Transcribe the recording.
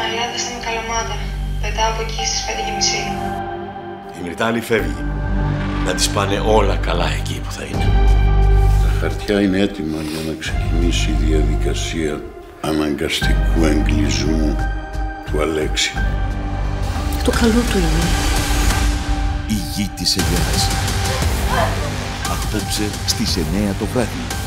Ελλάδα στην Καλαμάτα. Πετάω από εκεί στις 5:30. Η Μυρτάλη φεύγει. Να της πάνε όλα καλά εκεί που θα είναι. Τα χαρτιά είναι έτοιμα για να ξεκινήσει η διαδικασία αναγκαστικού εγκλεισμού του Αλέξη. Το καλό του είναι. Η γη της Αιγαίας. Απόψε στις 9 το βράδυ.